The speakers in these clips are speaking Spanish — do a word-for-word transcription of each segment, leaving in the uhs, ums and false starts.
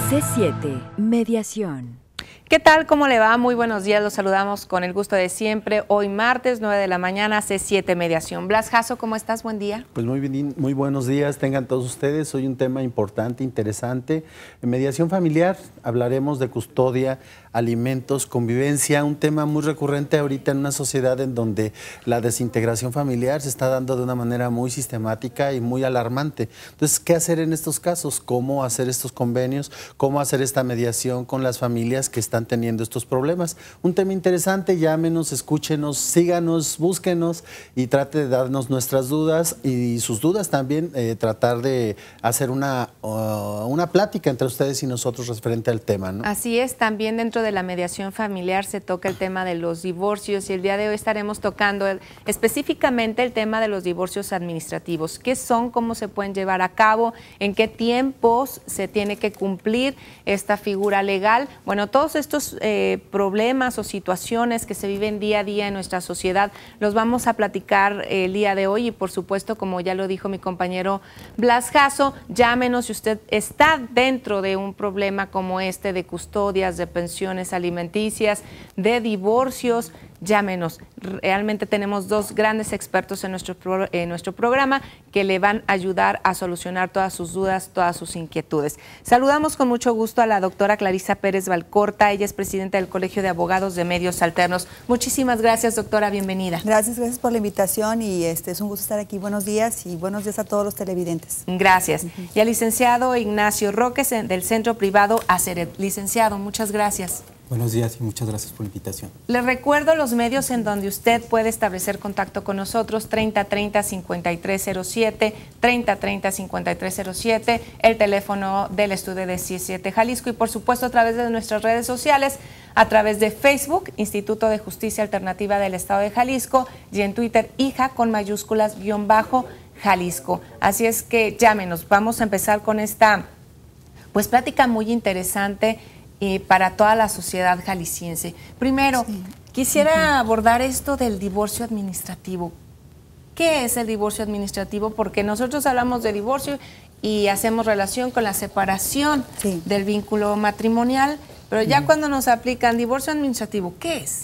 C siete, Mediación. ¿Qué tal? ¿Cómo le va? Muy buenos días, los saludamos con el gusto de siempre. Hoy martes, nueve de la mañana, C siete Mediación. Blas Jasso, ¿cómo estás? Buen día. Pues muy bien, muy buenos días, tengan todos ustedes. Hoy un tema importante, interesante. En mediación familiar hablaremos de custodia, alimentos, convivencia, un tema muy recurrente ahorita en una sociedad en donde la desintegración familiar se está dando de una manera muy sistemática y muy alarmante. Entonces, ¿qué hacer en estos casos? ¿Cómo hacer estos convenios? ¿Cómo hacer esta mediación con las familias que están teniendo estos problemas? Un tema interesante, llámenos, escúchenos, síganos, búsquenos y trate de darnos nuestras dudas y sus dudas también, eh, tratar de hacer una, uh, una plática entre ustedes y nosotros referente al tema, ¿no? Así es, también dentro de la mediación familiar se toca el tema de los divorcios y el día de hoy estaremos tocando el, específicamente el tema de los divorcios administrativos. ¿Qué son? ¿Cómo se pueden llevar a cabo? ¿En qué tiempos se tiene que cumplir esta figura legal? Bueno, todos estos eh, problemas o situaciones que se viven día a día en nuestra sociedad los vamos a platicar eh, el día de hoy y por supuesto, como ya lo dijo mi compañero Blas Jasso, llámenos si usted está dentro de un problema como este de custodias, de pensiones alimenticias, de divorcios. Llámenos. Realmente tenemos dos grandes expertos en nuestro, pro, en nuestro programa que le van a ayudar a solucionar todas sus dudas, todas sus inquietudes. Saludamos con mucho gusto a la doctora Clarisa Pérez Valcorta. Ella es presidenta del Colegio de Abogados de Medios Alternos. Muchísimas gracias, doctora. Bienvenida. Gracias, gracias por la invitación y este es un gusto estar aquí. Buenos días y buenos días a todos los televidentes. Gracias. Uh-huh. Y al licenciado Ignacio Roques del Centro Privado Aceret. Licenciado, muchas gracias. Buenos días y muchas gracias por la invitación. Les recuerdo los medios en donde usted puede establecer contacto con nosotros: treinta treinta, cincuenta y tres cero siete, treinta treinta, cincuenta y tres cero siete, el teléfono del estudio de C siete Jalisco y por supuesto a través de nuestras redes sociales, a través de Facebook, Instituto de Justicia Alternativa del Estado de Jalisco, y en Twitter, hija con mayúsculas, guión bajo, Jalisco. Así es que llámenos. Vamos a empezar con esta pues plática muy interesante Eh, para toda la sociedad jalisciense. Primero, sí. quisiera uh-huh. abordar esto del divorcio administrativo. ¿Qué es el divorcio administrativo? Porque nosotros hablamos de divorcio y hacemos relación con la separación sí. del vínculo matrimonial, pero ya uh-huh. cuando nos aplican divorcio administrativo, ¿qué es?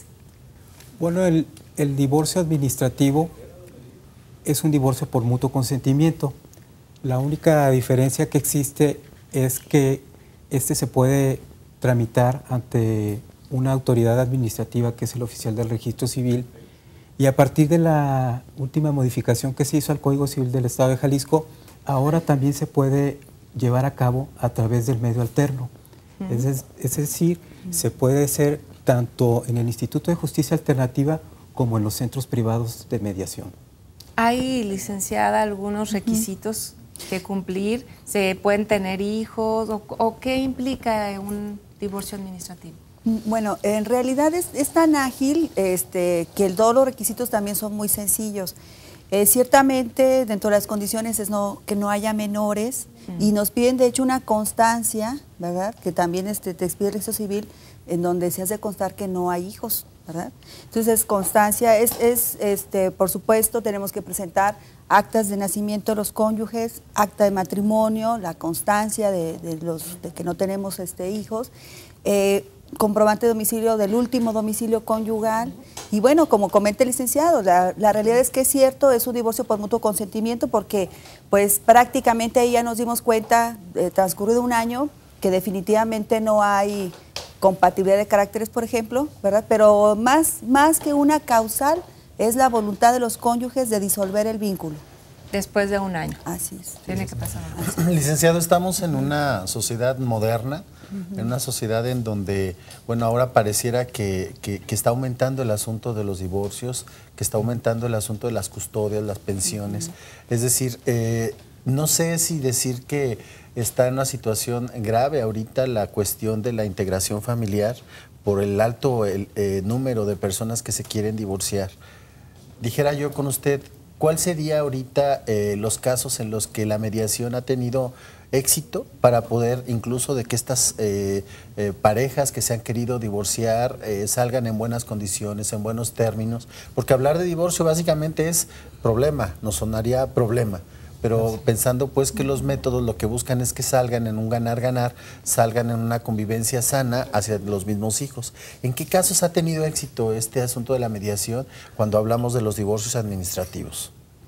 Bueno, el, el divorcio administrativo es un divorcio por mutuo consentimiento. La única diferencia que existe es que este se puede tramitar ante una autoridad administrativa que es el oficial del registro civil y a partir de la última modificación que se hizo al Código Civil del Estado de Jalisco, ahora también se puede llevar a cabo a través del medio alterno. Uh-huh. es, es decir, uh-huh. se puede hacer tanto en el Instituto de Justicia Alternativa como en los centros privados de mediación. ¿Hay, licenciada, algunos requisitos uh-huh. que cumplir? ¿Se pueden tener hijos? ¿O, o qué implica un divorcio administrativo? Bueno, en realidad es, es tan ágil este, que el, todos los requisitos también son muy sencillos. Eh, ciertamente, dentro de las condiciones es no, que no haya menores uh-huh. y nos piden, de hecho, una constancia, ¿verdad? Que también este, te expide el registro civil, en donde se hace constar que no hay hijos, ¿verdad? Entonces, constancia es, es este, por supuesto, tenemos que presentar actas de nacimiento de los cónyuges, acta de matrimonio, la constancia de, de, los, de que no tenemos este, hijos, eh, comprobante de domicilio del último domicilio conyugal. Y bueno, como comenta el licenciado, la, la realidad es que es cierto, es un divorcio por mutuo consentimiento porque pues prácticamente ahí ya nos dimos cuenta, eh, transcurrido un año, que definitivamente no hay compatibilidad de caracteres, por ejemplo, ¿verdad? Pero más, más que una causal, es la voluntad de los cónyuges de disolver el vínculo. Después de un año. Así es. Tiene que pasar. Licenciado, estamos en una sociedad moderna, uh-huh. en una sociedad en donde, bueno, ahora pareciera que, que, que está aumentando el asunto de los divorcios, que está aumentando el asunto de las custodias, las pensiones. Uh-huh. Es decir, eh, no sé si decir que está en una situación grave ahorita la cuestión de la integración familiar por el alto el, eh, número de personas que se quieren divorciar. Dijera yo con usted, ¿cuál sería ahorita eh, los casos en los que la mediación ha tenido éxito para poder incluso de que estas eh, eh, parejas que se han querido divorciar eh, salgan en buenas condiciones, en buenos términos? Porque hablar de divorcio básicamente es problema, nos sonaría problema. pero pensando pues que los métodos lo que buscan es que salgan en un ganar-ganar, salgan en una convivencia sana hacia los mismos hijos. ¿En qué casos ha tenido éxito este asunto de la mediación cuando hablamos de los divorcios administrativos?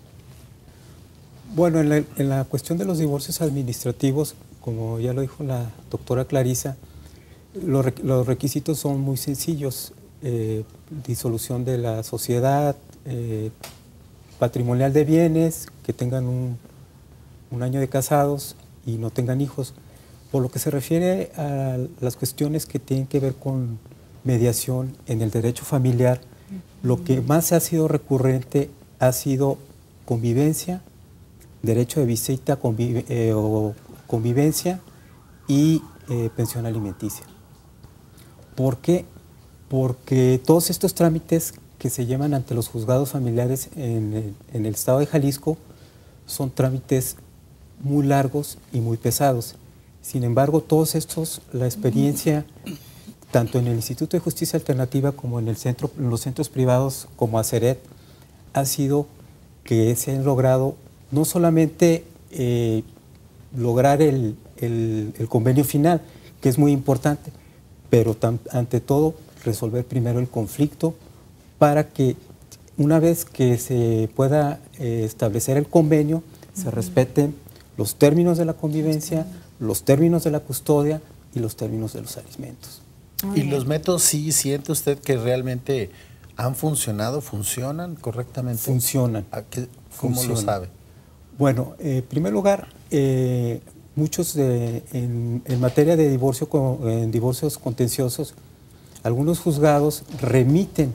Bueno, en la, en la cuestión de los divorcios administrativos, como ya lo dijo la doctora Clarisa, los, los requisitos son muy sencillos. Eh, disolución de la sociedad, eh, patrimonial de bienes, que tengan un, un año de casados y no tengan hijos. Por lo que se refiere a las cuestiones que tienen que ver con mediación en el derecho familiar, lo que más ha sido recurrente ha sido convivencia, derecho de visita convive, eh, o convivencia y eh, pensión alimenticia. ¿Por qué? Porque todos estos trámites que se llevan ante los juzgados familiares en el, en el estado de Jalisco son trámites muy largos y muy pesados. Sin embargo, todos estos, la experiencia, tanto en el Instituto de Justicia Alternativa como en, el centro, en los centros privados como ACERET, ha sido que se han logrado no solamente eh, lograr el, el, el convenio final, que es muy importante, pero tam, ante todo resolver primero el conflicto para que una vez que se pueda eh, establecer el convenio, uh-huh. se respeten los términos de la convivencia, los términos de la custodia y los términos de los alimentos. ¿Y los métodos sí siente usted que realmente han funcionado, funcionan correctamente? Funcionan. ¿A qué, ¿Cómo funcionan. lo sabe? Bueno, eh, en primer lugar, eh, muchos de, en, en materia de divorcio, en divorcios contenciosos, algunos juzgados remiten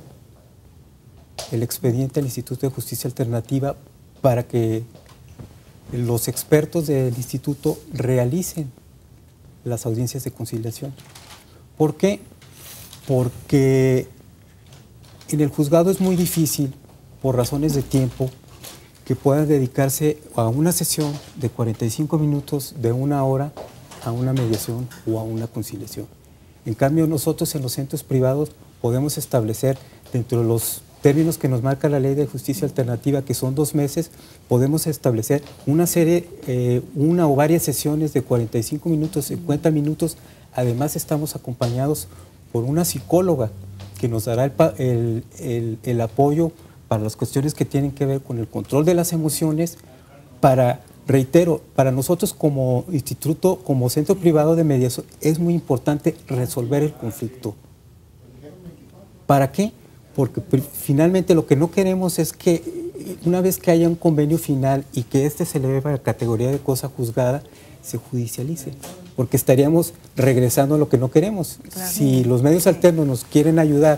el expediente al Instituto de Justicia Alternativa para que los expertos del instituto realicen las audiencias de conciliación. ¿Por qué? Porque en el juzgado es muy difícil, por razones de tiempo, que puedan dedicarse a una sesión de cuarenta y cinco minutos, de una hora, a una mediación o a una conciliación. En cambio, nosotros en los centros privados podemos establecer, dentro de los términos que nos marca la Ley de Justicia Alternativa, que son dos meses, podemos establecer una serie, eh, una o varias sesiones de cuarenta y cinco minutos, cincuenta minutos. Además, estamos acompañados por una psicóloga que nos dará el, el, el, el apoyo para las cuestiones que tienen que ver con el control de las emociones, para, reitero, para nosotros como instituto, como centro privado de mediación, es muy importante resolver el conflicto. ¿Para qué? Porque finalmente lo que no queremos es que una vez que haya un convenio final y que éste se eleve a la categoría de cosa juzgada, se judicialice, porque estaríamos regresando a lo que no queremos. Claro. Si los medios alternos nos quieren ayudar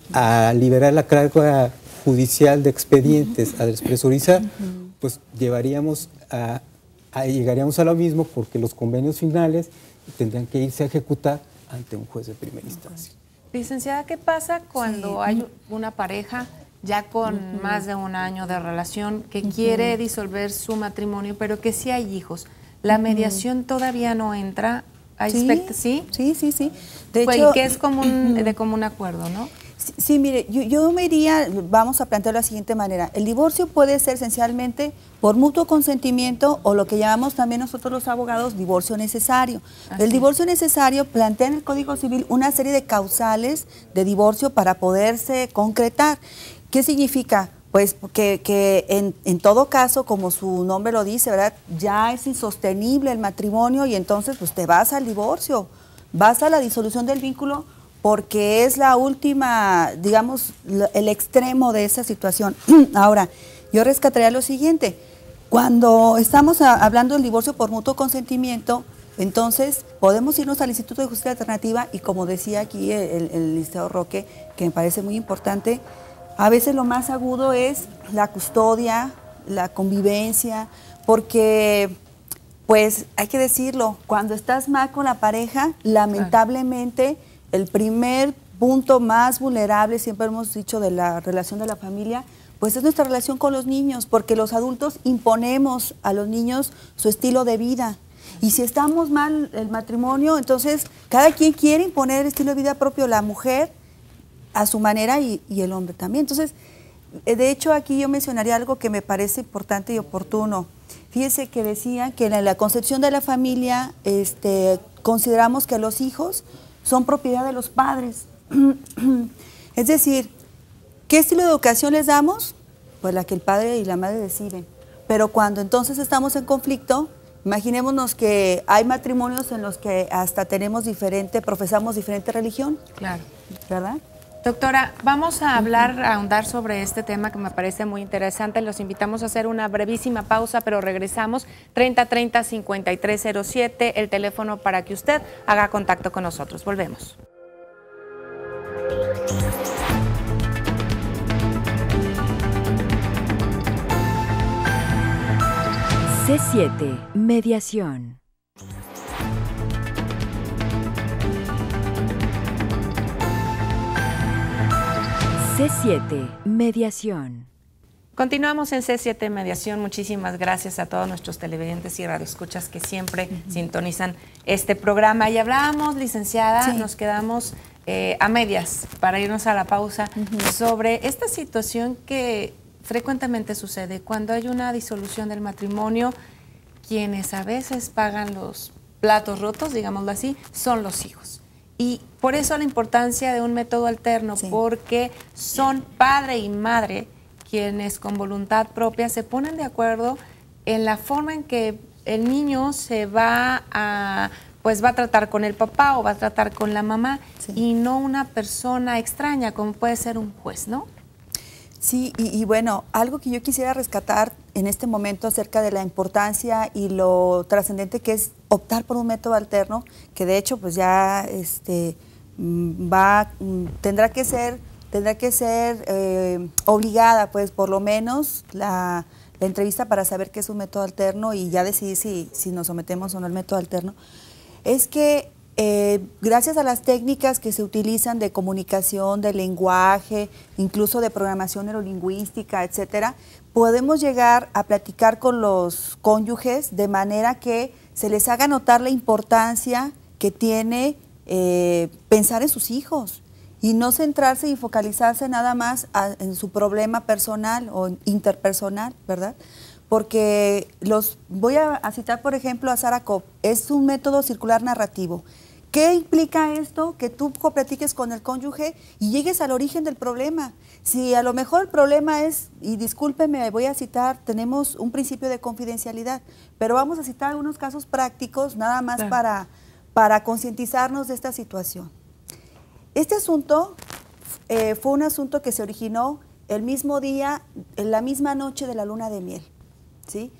a liberar la carga judicial de expedientes, a despresurizar, pues llevaríamos a, a, llegaríamos a lo mismo, porque los convenios finales tendrán que irse a ejecutar ante un juez de primera instancia. Licenciada, ¿qué pasa cuando sí. hay una pareja ya con uh-huh. más de un año de relación que uh-huh. quiere disolver su matrimonio, pero que sí hay hijos? ¿La uh-huh. mediación todavía no entra? ¿Hay sí, ¿Sí? sí, sí, sí. De pues, hecho, que es común, de común acuerdo, ¿no? Sí, sí, mire, yo, yo me iría, vamos a plantear de la siguiente manera. El divorcio puede ser esencialmente por mutuo consentimiento o lo que llamamos también nosotros los abogados divorcio necesario. Así. El divorcio necesario plantea en el Código Civil una serie de causales de divorcio para poderse concretar. ¿Qué significa? Pues que, que en, en todo caso, como su nombre lo dice, ¿verdad? Ya es insostenible el matrimonio y entonces pues te vas al divorcio, vas a la disolución del vínculo, porque es la última, digamos, el extremo de esa situación. Ahora, yo rescataría lo siguiente. Cuando estamos a, hablando del divorcio por mutuo consentimiento, entonces podemos irnos al Instituto de Justicia Alternativa y, como decía aquí el, el licenciado Roque, que me parece muy importante, a veces lo más agudo es la custodia, la convivencia, porque, pues, hay que decirlo, cuando estás mal con la pareja, lamentablemente, el primer punto más vulnerable, siempre hemos dicho, de la relación de la familia, pues es nuestra relación con los niños, porque los adultos imponemos a los niños su estilo de vida. Y si estamos mal el matrimonio, entonces cada quien quiere imponer el estilo de vida propio, la mujer a su manera y, y el hombre también. Entonces, de hecho, aquí yo mencionaría algo que me parece importante y oportuno. Fíjese que decía que en la concepción de la familia este, consideramos que los hijos son propiedad de los padres. Es decir, ¿qué estilo de educación les damos? Pues la que el padre y la madre deciden. Pero cuando entonces estamos en conflicto, imaginémonos que hay matrimonios en los que hasta tenemos diferente, profesamos diferente religión. Claro. ¿Verdad? Doctora, vamos a hablar, a ahondar sobre este tema que me parece muy interesante. Los invitamos a hacer una brevísima pausa, pero regresamos. treinta treinta, cincuenta y tres cero siete, el teléfono para que usted haga contacto con nosotros. Volvemos. C siete, mediación. C siete, mediación. Continuamos en C siete Mediación. Muchísimas gracias a todos nuestros televidentes y radioescuchas que siempre uh-huh. sintonizan este programa. Y hablábamos, licenciada, sí. nos quedamos eh, a medias para irnos a la pausa uh-huh. sobre esta situación que frecuentemente sucede cuando hay una disolución del matrimonio. Quienes a veces pagan los platos rotos, digámoslo así, son los hijos. Y por eso la importancia de un método alterno, sí. porque son padre y madre quienes con voluntad propia se ponen de acuerdo en la forma en que el niño se va a, pues va a tratar con el papá o va a tratar con la mamá, sí. y no una persona extraña como puede ser un juez, ¿no? Sí, y, y bueno, algo que yo quisiera rescatar en este momento acerca de la importancia y lo trascendente que es optar por un método alterno, que de hecho pues ya este, va, tendrá que ser, tendrá que ser eh, obligada pues por lo menos la, la entrevista para saber qué es un método alterno y ya decidir si, si nos sometemos o no al método alterno, es que Eh, gracias a las técnicas que se utilizan de comunicación, de lenguaje, incluso de programación neurolingüística, etcétera, podemos llegar a platicar con los cónyuges de manera que se les haga notar la importancia que tiene eh, pensar en sus hijos y no centrarse y focalizarse nada más a, en su problema personal o interpersonal, ¿verdad? Porque los voy a, a citar, por ejemplo, a Sarah Kopp. Es un método circular narrativo. ¿Qué implica esto? Que tú platiques con el cónyuge y llegues al origen del problema. Si a lo mejor el problema es, y discúlpeme, voy a citar, tenemos un principio de confidencialidad, pero vamos a citar algunos casos prácticos nada más claro. para, para concientizarnos de esta situación. Este asunto eh, fue un asunto que se originó el mismo día, en la misma noche de la luna de miel, ¿sí?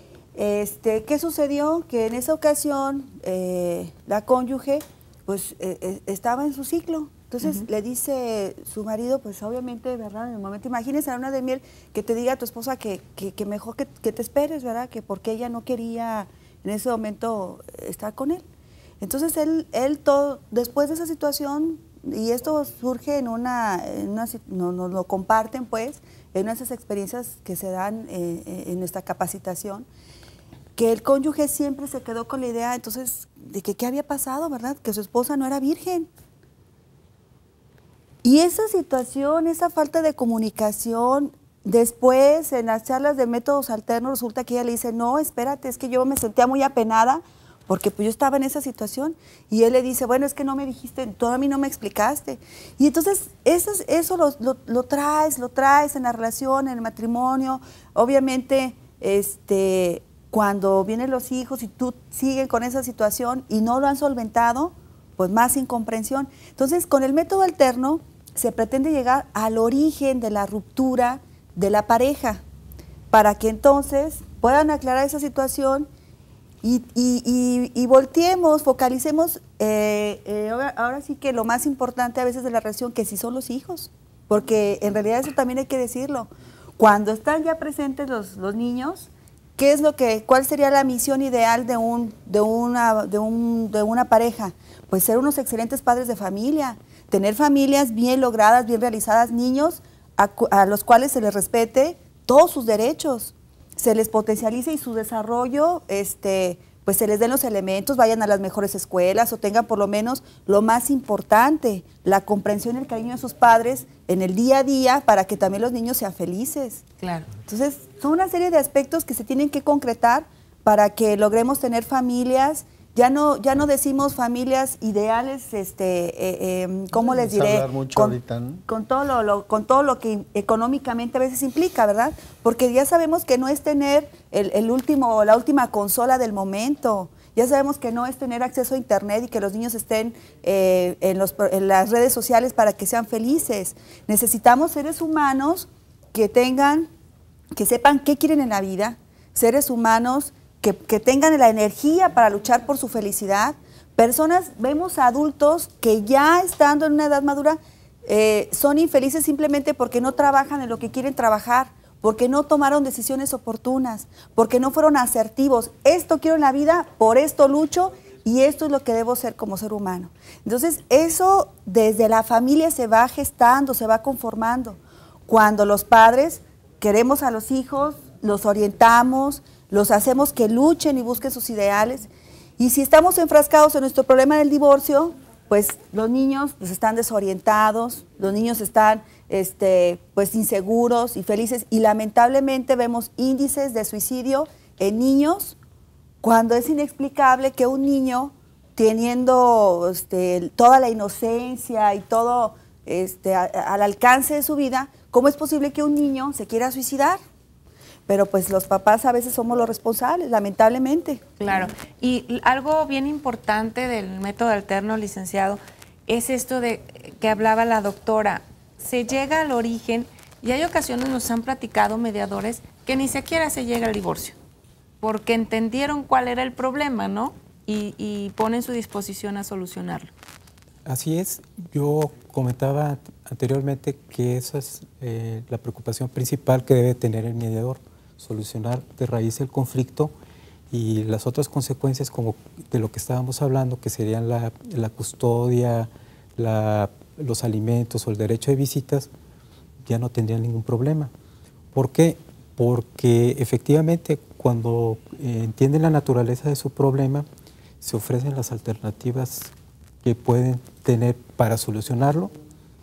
Este, ¿qué sucedió? Que en esa ocasión eh, la cónyuge pues eh, eh, estaba en su ciclo. Entonces uh-huh. le dice su marido, pues obviamente, ¿verdad? En el momento, imagínese a la luna de miel que te diga a tu esposa que, que, que mejor que, que te esperes, ¿verdad? Que porque ella no quería en ese momento estar con él. Entonces él, él todo, después de esa situación, y esto surge en una, en una nos no, lo comparten pues, en una de esas experiencias que se dan eh, en nuestra capacitación, que el cónyuge siempre se quedó con la idea, entonces, de que qué había pasado, ¿verdad? Que su esposa no era virgen. Y esa situación, esa falta de comunicación, después en las charlas de métodos alternos, resulta que ella le dice, no, espérate, es que yo me sentía muy apenada, porque pues yo estaba en esa situación. Y él le dice, bueno, es que no me dijiste, tú a mí no me explicaste. Y entonces, eso, eso lo, lo, lo traes, lo traes en la relación, en el matrimonio, obviamente, este... cuando vienen los hijos y tú sigues con esa situación y no lo han solventado, pues más incomprensión. Entonces, con el método alterno se pretende llegar al origen de la ruptura de la pareja, para que entonces puedan aclarar esa situación y, y, y, y volteemos, focalicemos, eh, eh, ahora, ahora sí que lo más importante a veces de la relación, que sí son los hijos, porque en realidad eso también hay que decirlo. Cuando están ya presentes los, los niños, ¿qué es lo que, cuál sería la misión ideal de un, de una, de un, de una pareja? Pues ser unos excelentes padres de familia, tener familias bien logradas, bien realizadas, niños a, a los cuales se les respete todos sus derechos, se les potencialice y su desarrollo este, pues se les den los elementos, vayan a las mejores escuelas o tengan por lo menos lo más importante, la comprensión y el cariño de sus padres en el día a día para que también los niños sean felices. Claro. Entonces, son una serie de aspectos que se tienen que concretar para que logremos tener familias. Ya no, ya no decimos familias ideales, este, eh, eh, ¿cómo les diré? Hablar mucho con, ahorita, ¿no? con, todo lo, lo, con todo lo que económicamente a veces implica, ¿verdad? Porque ya sabemos que no es tener el, el último, la última consola del momento. Ya sabemos que no es tener acceso a internet y que los niños estén eh, en, los, en las redes sociales para que sean felices. Necesitamos seres humanos que tengan, que sepan qué quieren en la vida, seres humanos Que, que tengan la energía para luchar por su felicidad. Personas, vemos a adultos que ya estando en una edad madura eh, son infelices simplemente porque no trabajan en lo que quieren trabajar, porque no tomaron decisiones oportunas, porque no fueron asertivos. Esto quiero en la vida, por esto lucho y esto es lo que debo ser como ser humano. Entonces, eso desde la familia se va gestando, se va conformando. Cuando los padres queremos a los hijos, los orientamos, los hacemos que luchen y busquen sus ideales. Y si estamos enfrascados en nuestro problema del divorcio, pues los niños pues, están desorientados, los niños están este, pues, inseguros y felices. Y lamentablemente vemos índices de suicidio en niños cuando es inexplicable que un niño, teniendo este, toda la inocencia y todo este, a, al alcance de su vida, ¿cómo es posible que un niño se quiera suicidar? Pero pues los papás a veces somos los responsables, lamentablemente. Claro, y algo bien importante del método alterno, licenciado, es esto de que hablaba la doctora, se llega al origen y hay ocasiones nos han platicado mediadores que ni siquiera se llega al divorcio, porque entendieron cuál era el problema, ¿no? Y, y ponen su disposición a solucionarlo. Así es, yo comentaba anteriormente que esa es eh, la preocupación principal que debe tener el mediador, solucionar de raíz el conflicto y las otras consecuencias como de lo que estábamos hablando, que serían la, la custodia, la, los alimentos o el derecho de visitas, ya no tendrían ningún problema. ¿Por qué? Porque efectivamente cuando eh, entienden la naturaleza de su problema, se ofrecen las alternativas que pueden tener para solucionarlo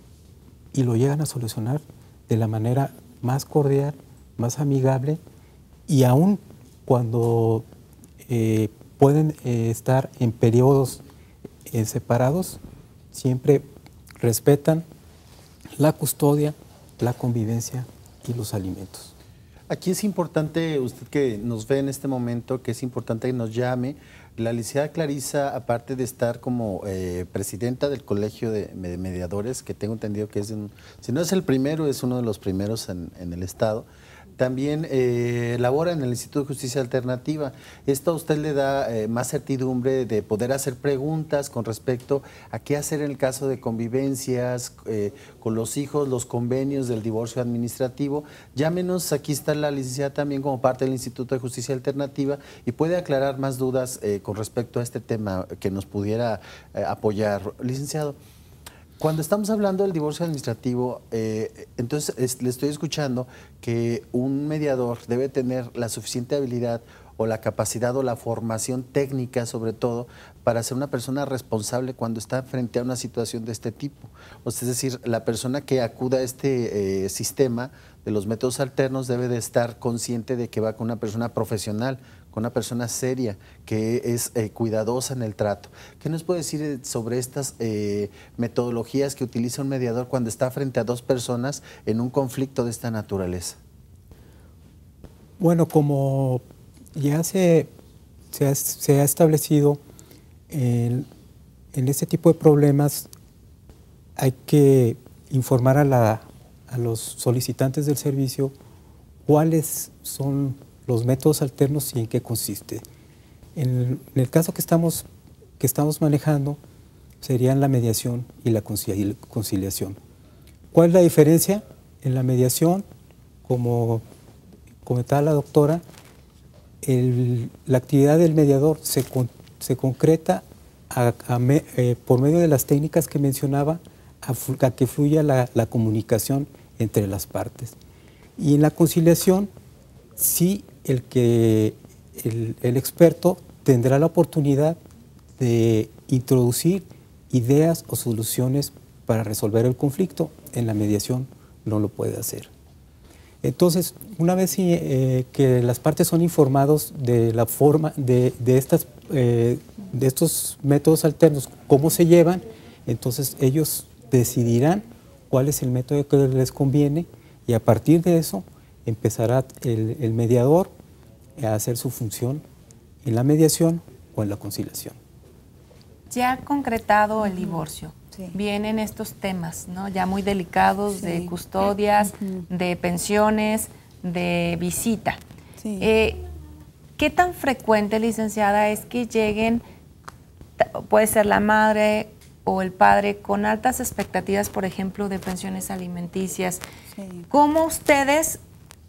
y lo llegan a solucionar de la manera más cordial, más amigable, y aún cuando eh, pueden eh, estar en periodos eh, separados, siempre respetan la custodia, la convivencia y los alimentos. Aquí es importante, usted que nos ve en este momento, que es importante que nos llame. La licenciada Clarisa, aparte de estar como eh, presidenta del Colegio de Mediadores, que tengo entendido que es, un, si no es el primero, es uno de los primeros en, en el estado, también eh, labora en el Instituto de Justicia Alternativa. Esto a usted le da eh, más certidumbre de poder hacer preguntas con respecto a qué hacer en el caso de convivencias eh, con los hijos, los convenios del divorcio administrativo. Llámenos, aquí está la licenciada también como parte del Instituto de Justicia Alternativa y puede aclarar más dudas eh, con respecto a este tema que nos pudiera eh, apoyar. Licenciado, cuando estamos hablando del divorcio administrativo, eh, entonces es, le estoy escuchando que un mediador debe tener la suficiente habilidad o la capacidad o la formación técnica, sobre todo, para ser una persona responsable cuando está frente a una situación de este tipo. O sea, es decir, la persona que acuda a este eh, sistema de los métodos alternos debe de estar consciente de que va con una persona profesional, con una persona seria, que es eh, cuidadosa en el trato. ¿Qué nos puede decir sobre estas eh, metodologías que utiliza un mediador cuando está frente a dos personas en un conflicto de esta naturaleza? Bueno, como ya se, se, ha, se ha establecido, en, en este tipo de problemas hay que informar a, la, a los solicitantes del servicio cuáles son los métodos alternos y en qué consiste. En, en el caso que estamos, que estamos manejando serían la mediación y la conciliación. ¿Cuál es la diferencia? En la mediación, como comentaba la doctora, el, la actividad del mediador se, con, se concreta a, a me, eh, por medio de las técnicas que mencionaba, a, a que fluya la, la comunicación entre las partes. Y en la conciliación, sí, el, que, el, el experto tendrá la oportunidad de introducir ideas o soluciones para resolver el conflicto. En la mediación no lo puede hacer. Entonces, una vez eh, que las partes son informados de la forma de, de, estas, eh, de estos métodos alternos, cómo se llevan, entonces ellos decidirán cuál es el método que les conviene y a partir de eso empezará el, el mediador a hacer su función en la mediación o en la conciliación. Ya concretado el divorcio, sí. vienen estos temas, ¿no? Ya muy delicados, sí. de custodias, uh-huh. de pensiones, de visita. Sí. Eh, ¿Qué tan frecuente, licenciada, es que lleguen, puede ser la madre o el padre, con altas expectativas, por ejemplo, de pensiones alimenticias? Sí. ¿Cómo ustedes,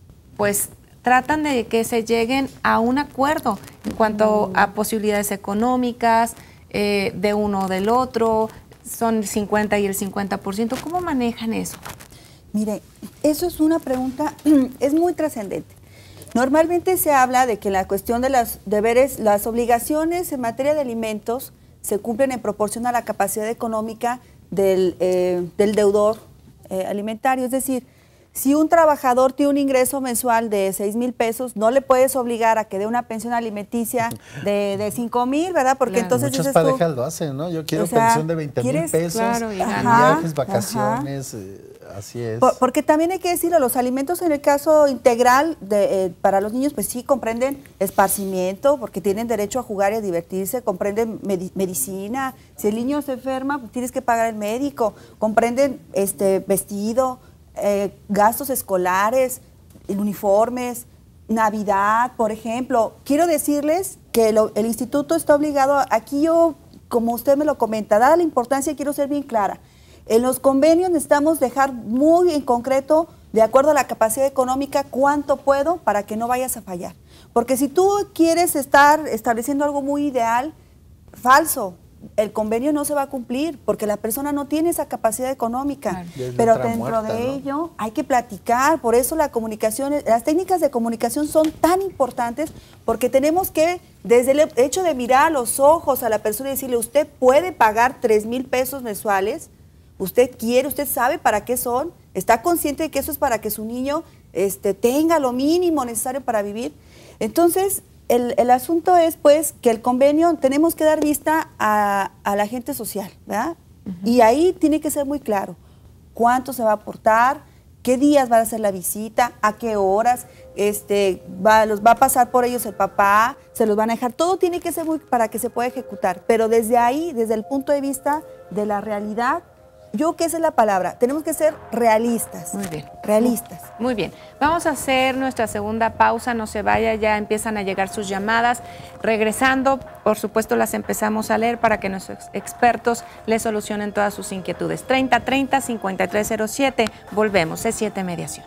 pues, tratan de que se lleguen a un acuerdo en cuanto mm. a posibilidades económicas, eh, de uno o del otro? Son el cincuenta y el cincuenta por ciento. ¿Cómo manejan eso? Mire, eso es una pregunta, es muy trascendente. Normalmente se habla de que la cuestión de los deberes, las obligaciones en materia de alimentos se cumplen en proporción a la capacidad económica del, eh, del deudor eh, alimentario. Es decir, si un trabajador tiene un ingreso mensual de seis mil pesos, no le puedes obligar a que dé una pensión alimenticia de, de cinco mil, ¿verdad? Porque claro. entonces muchas dices parejas tú, lo hacen, ¿no? Yo quiero o sea, pensión de veinte mil pesos, claro, y ajá, viajes, vacaciones, eh, así es. Por, porque también hay que decirlo, los alimentos en el caso integral de, eh, para los niños, pues sí comprenden esparcimiento, porque tienen derecho a jugar y a divertirse, comprenden med medicina, si el niño se enferma, pues tienes que pagar el médico, comprenden este vestido, Eh, gastos escolares, uniformes, Navidad, por ejemplo. Quiero decirles que lo, el instituto está obligado, a, aquí yo, como usted me lo comenta, dada la importancia, quiero ser bien clara. En los convenios necesitamos dejar muy en concreto, de acuerdo a la capacidad económica, cuánto puedo para que no vayas a fallar. Porque si tú quieres estar estableciendo algo muy ideal, falso. El convenio no se va a cumplir porque la persona no tiene esa capacidad económica, claro. pero dentro muerta, de ¿no? ello hay que platicar. Por eso la comunicación, las técnicas de comunicación son tan importantes, porque tenemos que, desde el hecho de mirar a los ojos a la persona y decirle, usted puede pagar tres mil pesos mensuales, usted quiere, usted sabe para qué son, está consciente de que eso es para que su niño este, tenga lo mínimo necesario para vivir. Entonces, El, el asunto es, pues, que el convenio tenemos que dar vista a, a la gente social, ¿verdad? Uh-huh. Y ahí tiene que ser muy claro cuánto se va a aportar, qué días va a hacer la visita, a qué horas, este, va, los va a pasar por ellos el papá, se los van a dejar, todo tiene que ser muy para que se pueda ejecutar, pero desde ahí, desde el punto de vista de la realidad, yo creo que esa es la palabra, tenemos que ser realistas. Muy bien. Realistas. Muy bien. Vamos a hacer nuestra segunda pausa, no se vaya, ya empiezan a llegar sus llamadas. Regresando, por supuesto, las empezamos a leer para que nuestros expertos les solucionen todas sus inquietudes. treinta treinta, cincuenta y tres cero siete, volvemos, C siete Mediación.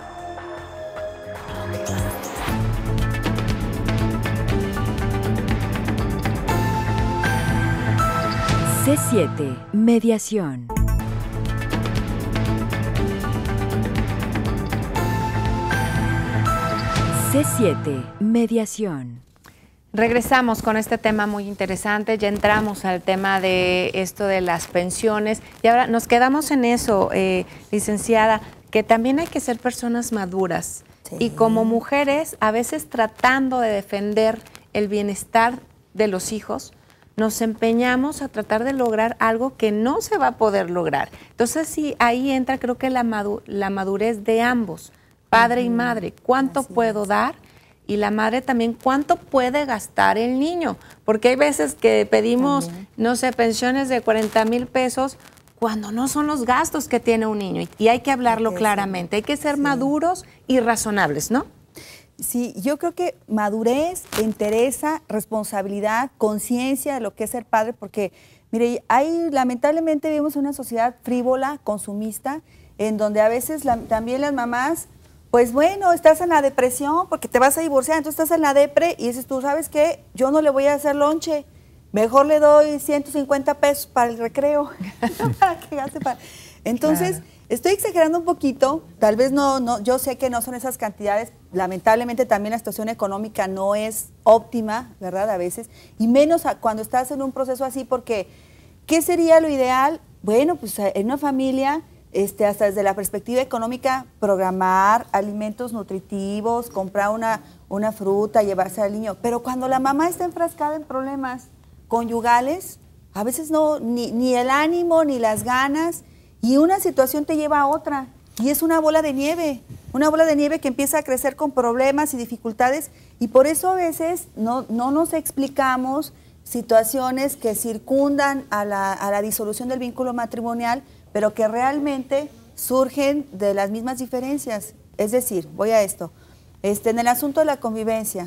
C siete Mediación. C siete Mediación. Regresamos con este tema muy interesante, ya entramos al tema de esto de las pensiones y ahora nos quedamos en eso, eh, licenciada, que también hay que ser personas maduras sí. y como mujeres a veces tratando de defender el bienestar de los hijos, nos empeñamos a tratar de lograr algo que no se va a poder lograr. Entonces sí, ahí entra creo que la, madu la madurez de ambos, padre uh-huh. y madre, ¿cuánto Así puedo es. dar? Y la madre también, ¿cuánto puede gastar el niño? Porque hay veces que pedimos, también. no sé, pensiones de cuarenta mil pesos cuando no son los gastos que tiene un niño. Y hay que hablarlo hay que claramente, hay que ser sí. maduros y razonables, ¿no? Sí, yo creo que madurez, entereza, responsabilidad, conciencia de lo que es ser padre, porque, mire, hay, lamentablemente vivimos una sociedad frívola, consumista, en donde a veces la, también las mamás, pues bueno, estás en la depresión porque te vas a divorciar, entonces estás en la depre y dices tú, ¿sabes qué? Yo no le voy a hacer lonche, mejor le doy ciento cincuenta pesos para el recreo, para que gaste para... Entonces, claro. estoy exagerando un poquito, tal vez no, no, yo sé que no son esas cantidades, lamentablemente también la situación económica no es óptima, ¿verdad? A veces, y menos a, cuando estás en un proceso así, porque ¿qué sería lo ideal? Bueno, pues en una familia, este, hasta desde la perspectiva económica, programar alimentos nutritivos, comprar una, una fruta, llevarse al niño, pero cuando la mamá está enfrascada en problemas conyugales, a veces no, ni, ni el ánimo, ni las ganas, y una situación te lleva a otra, y es una bola de nieve, una bola de nieve que empieza a crecer con problemas y dificultades, y por eso a veces no, no nos explicamos situaciones que circundan a la, a la disolución del vínculo matrimonial, pero que realmente surgen de las mismas diferencias. Es decir, voy a esto, este, en el asunto de la convivencia,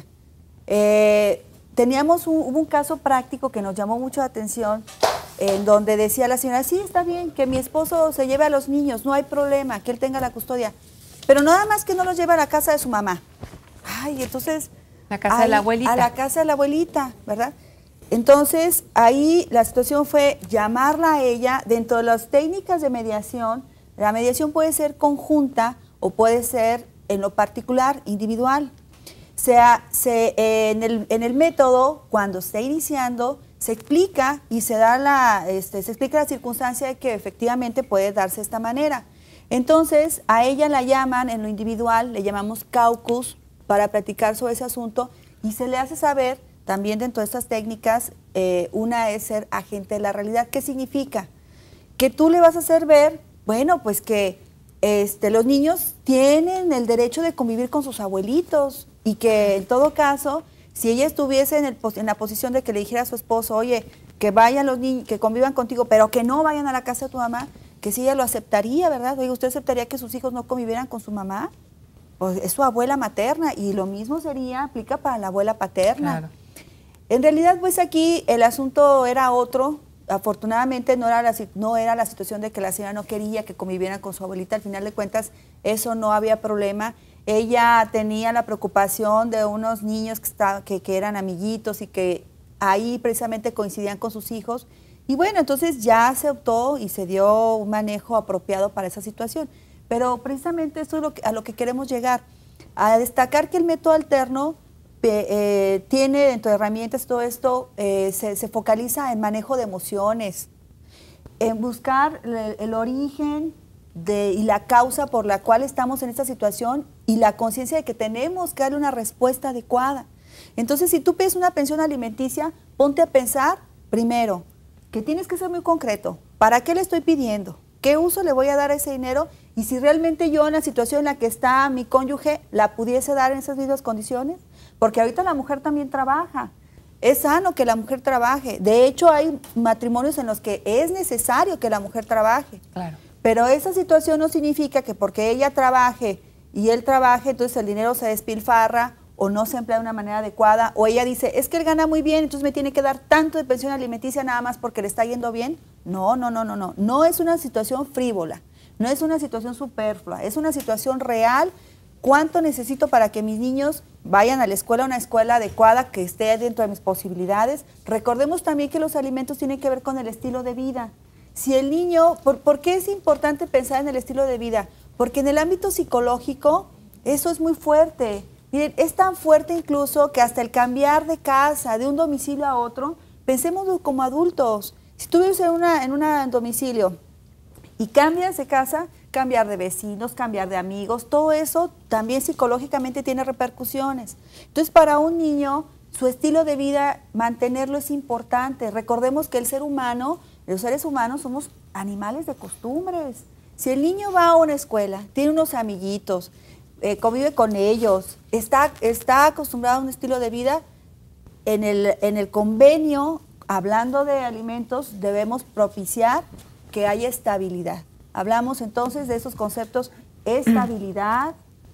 eh, teníamos un, hubo un caso práctico que nos llamó mucho la atención, en donde decía la señora, sí, está bien, que mi esposo se lleve a los niños, no hay problema, que él tenga la custodia, pero nada más que no los lleve a la casa de su mamá. Ay, entonces... La casa ahí, de la abuelita. A la casa de la abuelita, ¿verdad? Entonces, ahí la situación fue llamarla a ella. Dentro de las técnicas de mediación, la mediación puede ser conjunta o puede ser en lo particular, individual. O sea, se, eh, en, el, en el método, cuando está iniciando, se explica y se da la, este, se explica la circunstancia de que efectivamente puede darse de esta manera. Entonces, a ella la llaman en lo individual, le llamamos caucus para platicar sobre ese asunto y se le hace saber, también dentro de estas técnicas, eh, una es ser agente de la realidad. ¿Qué significa? Que tú le vas a hacer ver, bueno, pues que este, los niños tienen el derecho de convivir con sus abuelitos y que en todo caso, si ella estuviese en, el, en la posición de que le dijera a su esposo, oye, que vayan los niños, que convivan contigo, pero que no vayan a la casa de tu mamá, que sí ella lo aceptaría, ¿verdad? Oye, ¿usted aceptaría que sus hijos no convivieran con su mamá? Pues es su abuela materna y lo mismo sería, aplica para la abuela paterna. Claro. En realidad, pues aquí el asunto era otro. Afortunadamente no era, la, no era la situación de que la señora no quería que convivieran con su abuelita. Al final de cuentas, eso no había problema. Ella tenía la preocupación de unos niños que, está, que, que eran amiguitos y que ahí precisamente coincidían con sus hijos. Y bueno, entonces ya se optó y se dio un manejo apropiado para esa situación. Pero precisamente eso es lo que, a lo que queremos llegar, a destacar que el método alterno eh, tiene dentro de herramientas todo esto, eh, se, se focaliza en manejo de emociones, en buscar el, el origen de, y la causa por la cual estamos en esta situación y la conciencia de que tenemos que darle una respuesta adecuada. Entonces, si tú pides una pensión alimenticia, ponte a pensar primero que tienes que ser muy concreto. ¿Para qué le estoy pidiendo? ¿Qué uso le voy a dar a ese dinero? Y si realmente yo en la situación en la que está mi cónyuge la pudiese dar en esas mismas condiciones, porque ahorita la mujer también trabaja. Es sano que la mujer trabaje. De hecho, hay matrimonios en los que es necesario que la mujer trabaje. Claro. Pero esa situación no significa que porque ella trabaje y él trabaje, entonces el dinero se despilfarra o no se emplea de una manera adecuada, o ella dice, es que él gana muy bien, entonces me tiene que dar tanto de pensión alimenticia nada más porque le está yendo bien. No, no, no, no, no. No es una situación frívola, no es una situación superflua, es una situación real. ¿Cuánto necesito para que mis niños vayan a la escuela, a una escuela adecuada que esté dentro de mis posibilidades? Recordemos también que los alimentos tienen que ver con el estilo de vida. Si el niño, ¿por, ¿por qué es importante pensar en el estilo de vida? Porque en el ámbito psicológico eso es muy fuerte. Miren, es tan fuerte incluso que hasta el cambiar de casa, de un domicilio a otro, pensemos como adultos. Si tú vives en una, en una domicilio y cambias de casa, cambiar de vecinos, cambiar de amigos, todo eso también psicológicamente tiene repercusiones. Entonces, para un niño, su estilo de vida, mantenerlo es importante. Recordemos que el ser humano, los seres humanos somos animales de costumbres. Si el niño va a una escuela, tiene unos amiguitos, eh, convive con ellos, está, está acostumbrado a un estilo de vida, en el, en el convenio, hablando de alimentos, debemos propiciar que haya estabilidad. Hablamos entonces de esos conceptos: estabilidad,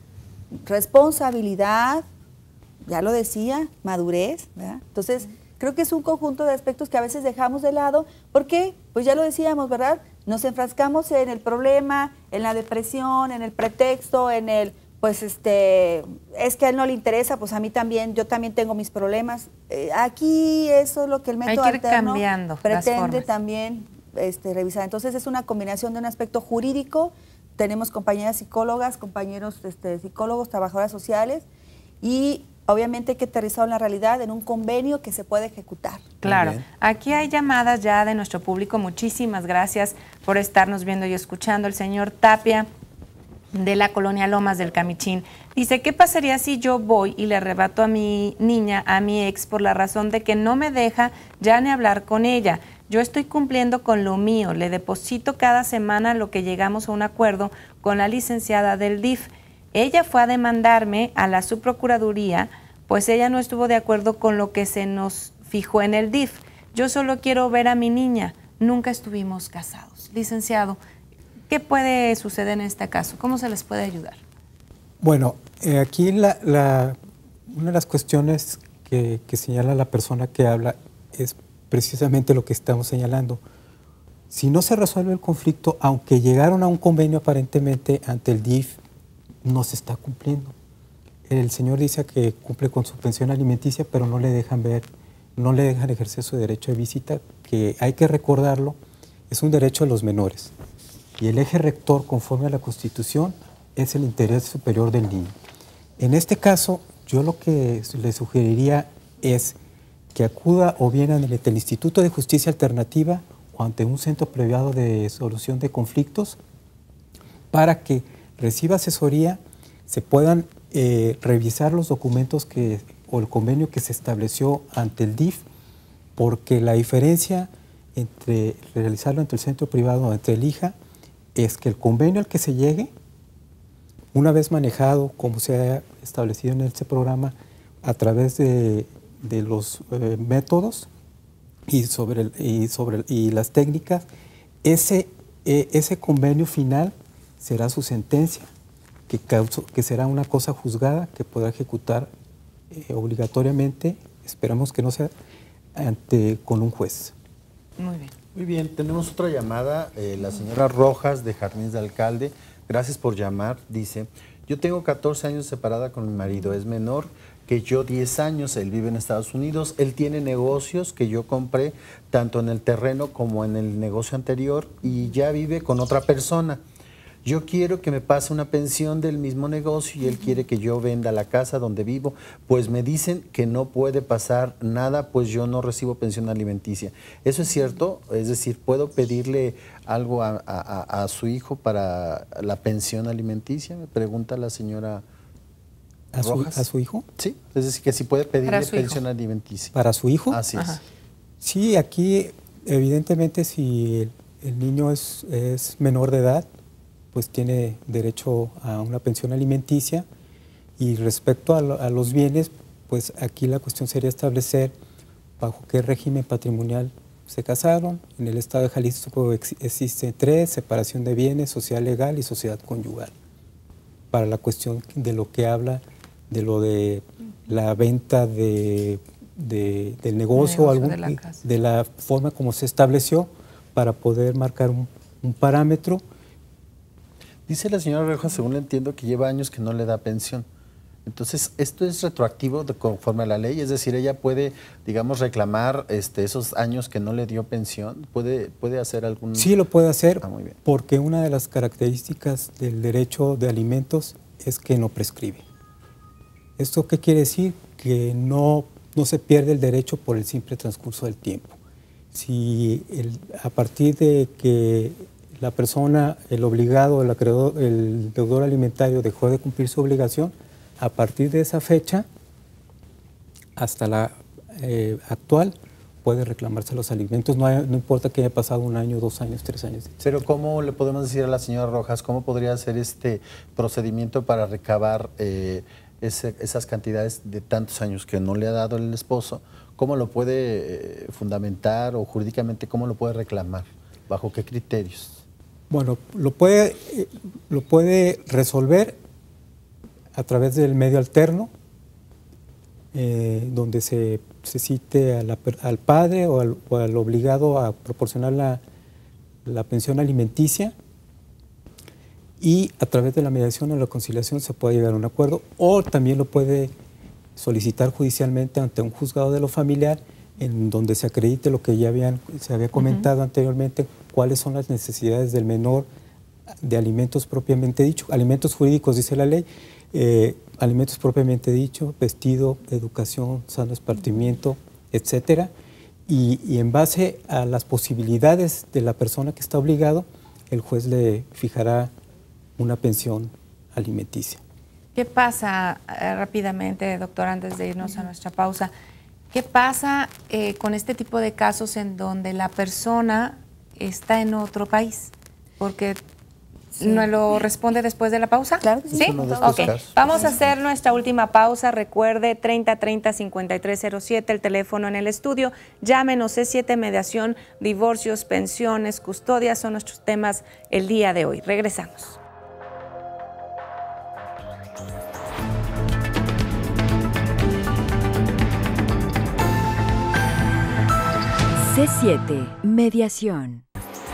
responsabilidad, ya lo decía, madurez, ¿verdad? Entonces, creo que es un conjunto de aspectos que a veces dejamos de lado, porque, pues ya lo decíamos, ¿verdad? Nos enfrascamos en el problema, en la depresión, en el pretexto, en el, pues este, es que a él no le interesa, pues a mí también, yo también tengo mis problemas. Eh, aquí eso es lo que el método Hay que ir alterno cambiando las pretende formas. también este, revisar. Entonces es una combinación de un aspecto jurídico, tenemos compañeras psicólogas, compañeros este, psicólogos, trabajadoras sociales y obviamente hay que aterrizar en la realidad en un convenio que se puede ejecutar. Claro, aquí hay llamadas ya de nuestro público, muchísimas gracias por estarnos viendo y escuchando. El señor Tapia, de la colonia Lomas del Camichín, dice, ¿qué pasaría si yo voy y le arrebato a mi niña, a mi ex, por la razón de que no me deja ya ni hablar con ella? Yo estoy cumpliendo con lo mío, le deposito cada semana lo que llegamos a un acuerdo con la licenciada del D I F. Ella fue a demandarme a la subprocuraduría, pues ella no estuvo de acuerdo con lo que se nos fijó en el D I F. Yo solo quiero ver a mi niña, nunca estuvimos casados. Licenciado, ¿qué puede suceder en este caso? ¿Cómo se les puede ayudar? Bueno, eh, aquí la, la, una de las cuestiones que, que señala la persona que habla es precisamente lo que estamos señalando. Si no se resuelve el conflicto, aunque llegaron a un convenio aparentemente ante el D I F, no se está cumpliendo. El señor dice que cumple con su pensión alimenticia, pero no le dejan ver, no le dejan ejercer su derecho de visita, que hay que recordarlo, es un derecho de los menores. Y el eje rector, conforme a la Constitución, es el interés superior del niño. En este caso, yo lo que le sugeriría es que acuda o bien ante el Instituto de Justicia Alternativa o ante un centro privado de solución de conflictos para que reciba asesoría, se puedan eh, revisar los documentos que, o el convenio que se estableció ante el D I F, porque la diferencia entre realizarlo entre el centro privado o entre el I J A es que el convenio al que se llegue, una vez manejado, como se ha establecido en este programa, a través de, de los eh, métodos y sobre, el, y, sobre el, y las técnicas, ese, eh, ese convenio final será su sentencia, que, causó, que será una cosa juzgada que podrá ejecutar eh, obligatoriamente, esperamos que no sea, ante, con un juez. Muy bien. Muy bien, tenemos otra llamada, eh, la señora Rojas de Jardines de Alcalde, gracias por llamar, dice, yo tengo catorce años separada con mi marido, es menor que yo diez años, él vive en Estados Unidos, él tiene negocios que yo compré tanto en el terreno como en el negocio anterior y ya vive con otra persona. Yo quiero que me pase una pensión del mismo negocio y él quiere que yo venda la casa donde vivo, pues me dicen que no puede pasar nada, pues yo no recibo pensión alimenticia. ¿Eso es cierto? Es decir, ¿puedo pedirle algo a, a, a su hijo para la pensión alimenticia? Me pregunta la señora ¿A su, Rojas. ¿A su hijo? Sí, es decir, que si puede pedirle pensión alimenticia. ¿Para su hijo? Así es. Ajá. Sí, aquí evidentemente si el, el niño es, es menor de edad, pues tiene derecho a una pensión alimenticia, y respecto a, lo, a los bienes, pues aquí la cuestión sería establecer bajo qué régimen patrimonial se casaron. En el estado de Jalisco ex, existe tres: separación de bienes, sociedad legal y sociedad conyugal. Para la cuestión de lo que habla de lo de la venta de, de, del negocio, negocio algún, de, la de la forma como se estableció, para poder marcar un, un parámetro. Dice la señora Rojas, según le entiendo, que lleva años que no le da pensión. Entonces, ¿esto es retroactivo de, conforme a la ley? Es decir, ella puede, digamos, reclamar este, esos años que no le dio pensión. ¿Puede, puede hacer algún...? Sí, lo puede hacer, ah, muy bien. Porque una de las características del derecho de alimentos es que no prescribe. ¿Esto qué quiere decir? Que no, no se pierde el derecho por el simple transcurso del tiempo. Si el, a partir de que la persona, el obligado, el acreedor, el deudor alimentario dejó de cumplir su obligación, a partir de esa fecha hasta la eh, actual puede reclamarse los alimentos, no, hay, no importa que haya pasado un año, dos años, tres años. Pero ¿cómo le podemos decir a la señora Rojas, cómo podría hacer este procedimiento para recabar eh, ese, esas cantidades de tantos años que no le ha dado el esposo? ¿Cómo lo puede eh, fundamentar o jurídicamente cómo lo puede reclamar? ¿Bajo qué criterios? Bueno, lo puede, lo puede resolver a través del medio alterno, eh, donde se, se cite a la, al padre o al, o al obligado a proporcionar la, la pensión alimenticia, y a través de la mediación o la conciliación se puede llegar a un acuerdo, o también lo puede solicitar judicialmente ante un juzgado de lo familiar, en donde se acredite lo que ya habían, se había comentado uh-huh. anteriormente, cuáles son las necesidades del menor de alimentos propiamente dicho, alimentos jurídicos dice la ley, eh, alimentos propiamente dicho, vestido, educación, sano esparcimiento, etcétera, y, y en base a las posibilidades de la persona que está obligado, el juez le fijará una pensión alimenticia. ¿Qué pasa, eh, rápidamente, doctor, antes de irnos a nuestra pausa, qué pasa eh, con este tipo de casos en donde la persona está en otro país? Porque sí. ¿No lo responde después de la pausa? Claro que sí. ¿Sí? Okay. Vamos a hacer nuestra última pausa. Recuerde, treinta treinta cincuenta y tres cero siete, el teléfono en el estudio. Llámenos, C siete Mediación, divorcios, pensiones, custodias, son nuestros temas el día de hoy. Regresamos. C siete Mediación.